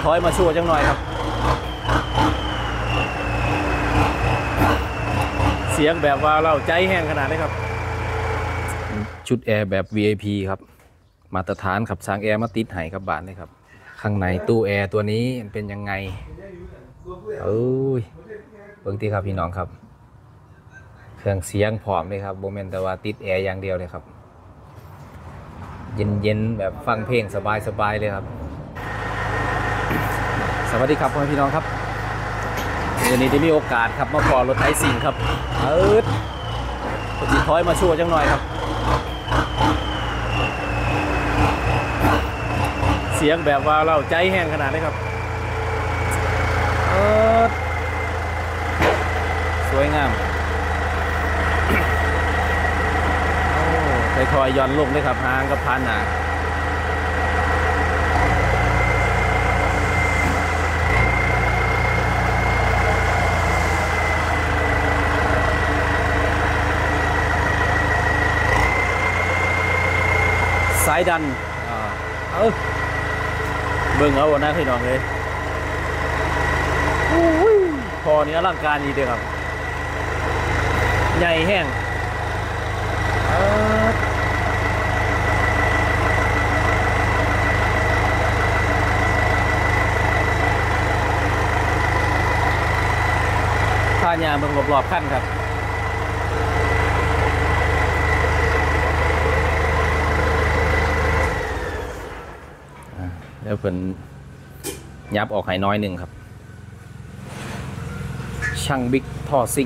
ถอยมาช่วยจังหน่อยครับเสียงแบบว่าเราใจแห้งขนาดนี้ครับชุดแอร์แบบ VIP ครับมาตรฐานครับสร้างแอร์มาติดให้ครับบ้านเลยครับข้างในตู้แอร์ตัวนี้เป็นยังไงเอ้ยเบิ่งที่ครับพี่น้องครับเครื่องเสียงพร้อมเลยครับโมเมนต์แต่ว่าติดแอร์อย่างเดียวเลยครับเย็นๆแบบฟังเพลงสบายๆเลยครับสวัสดีครับพ่อพี่น้องครับวันนี้ได้มีโอกาสครับมาพอรถไถซิ่งครับปฏิถอยมาช่วยจังหน่อยครับเสียงแบบว่าเราใจแห้งขนาดนี้ครับสวยงามค่อยๆย่อนลงเลยครับหางกับพันหนาสายดันเบิ่งเอาหน้าพี่น้องเลยพอนี้อลังการดีเด้อครับใหญ่แห้งผ่านยางเบิ่งรอบๆขั้นครับแล้วเพิ่นยับออกให้น้อยหนึ่งครับช่างบิ๊กท่อซิ่ง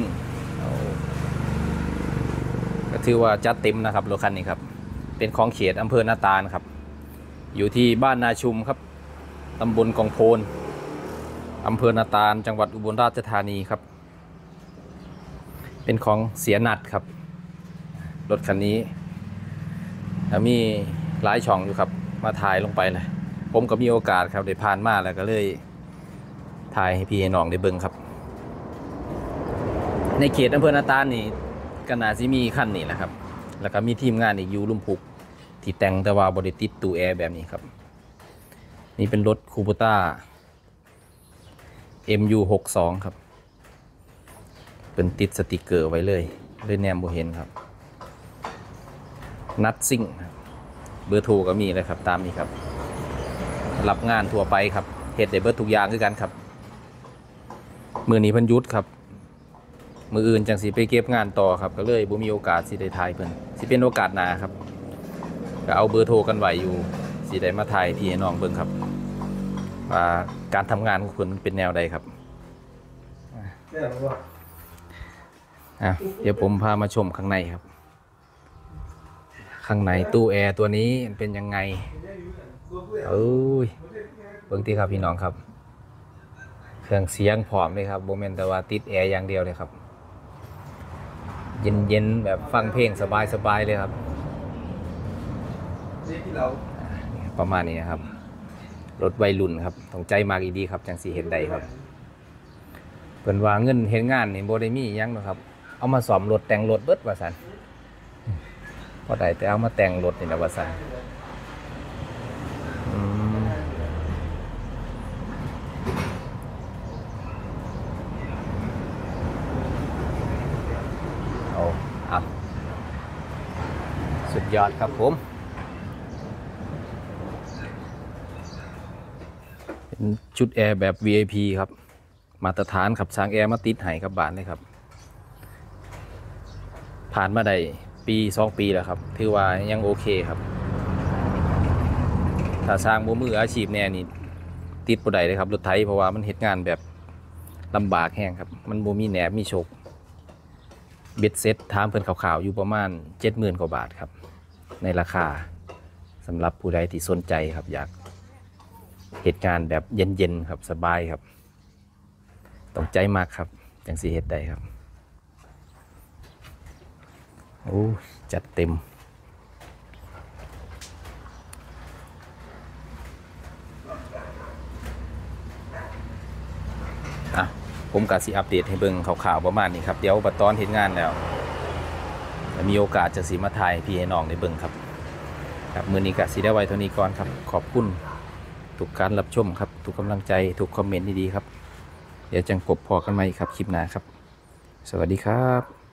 ก็ถือว่าจัดเต็มนะครับรถคันนี้ครับเป็นของเขตอำเภอนาตาลครับอยู่ที่บ้านนาชุมครับตำบลกองโพนอำเภอนาตาลจังหวัดอุบลราชธานีครับเป็นของเสียนัดครับรถคันนี้มีหลายช่องอยู่ครับมาถ่ายลงไปเลยผมก็มีโอกาสครับได้ผ่านมาแล้วก็เลยถ่ายให้พี่น้องได้เบิ่งครับในเขตอำเภอนาตาลนี่ก็น่าจะมีคันนี้แหละครับแล้วก็มีทีมงานอีกอยู่ลุ่มพุกที่แต่งแต่ว่าบริติดตู้แอร์แบบนี้ครับนี่เป็นรถคูโบต้า MU62 ครับเป็นติดสติกเกอร์ไว้เลยแนมบ่เห็นครับนัดซิ่งเบอร์โทรก็มีเลยครับตามนี้ครับรับงานทั่วไปครับเฮ็ดได้เบิดทุกอย่างคือกันครับมื้อนี้เพิ่นหยุดครับมื้ออื่นจังสิไปเก็บงานต่อครับก็เลยบ่มีโอกาสสิได้ถ่ายเพิ่นสิเป็นโอกาสหน้าครับก็เอาเบอร์โทรกันไว้อยู่สิได้มาถ่ายพี่น้องเบิ่งครับว่าการทำงานของคุณเป็นแนวใดครับเดี๋ยวผมพามาชมข้างในครับข้างในตู้แอร์ตัวนี้เป็นยังไงเบิ่งที่ครับพี่น้องครับเครื่องเสียงพร้อมเลยครับโมเมนต์แต่ว่าติดแอร์อย่างเดียวเลยครับเย็นๆแบบฟังเพลงสบายๆเลยครับประมาณนี้ครับรถวัยรุ่นครับต้องใจมากอีดีครับจังสีเห็นใดครับเพิ่นว่าเงินเห็นงานนี่บ่ได้มีหยังนะครับเอามาซ่อมรถแต่งรถเบิดว่าซั่นพอได้แต่เอามาแต่งรถนี่นะว่าซั่นสุดยอดครับผมเป็นชุดแอร์แบบ VIP ครับมาตรฐานครับสร้างแอร์มาติดให้ครับบ้านเลยครับผ่านมาได้ปี2 ปีแล้วครับถือว่ายังโอเคครับถ้าสร้างมืออาชีพแน่นี่ติดบ่ได้เลยครับรถไถเพราะว่ามันเฮ็ดงานแบบลำบากแห้งครับมันบ่มีแหนบมีโชคเบ็ดเซ็ตถามเพิ่นข่าวๆอยู่ประมาณ 70,000 กว่าบาทครับในราคาสำหรับผู้ใดที่สนใจครับอยากเหตุการณ์แบบเย็นๆครับสบายครับต้องใจมากครับจังสีเหตุใดครับโอ้จัดเต็มผมกะสิอัปเดตให้เบิ่งข่าวๆประมาณนี้ครับเดี๋ยวบัดตอนเห็นงานแล้วมีโอกาสจะสีมาถ่ายพี่ให้น้องได้เบิ่งครับมื้อนี้กะสิได้ไว้เท่านี้ก่อนครับขอบคุณทุกการรับชมครับทุกกำลังใจทุกคอมเมนต์ดีๆครับเดี๋ยวจังพบพอกันใหม่ครับคลิปหน้าครับสวัสดีครับ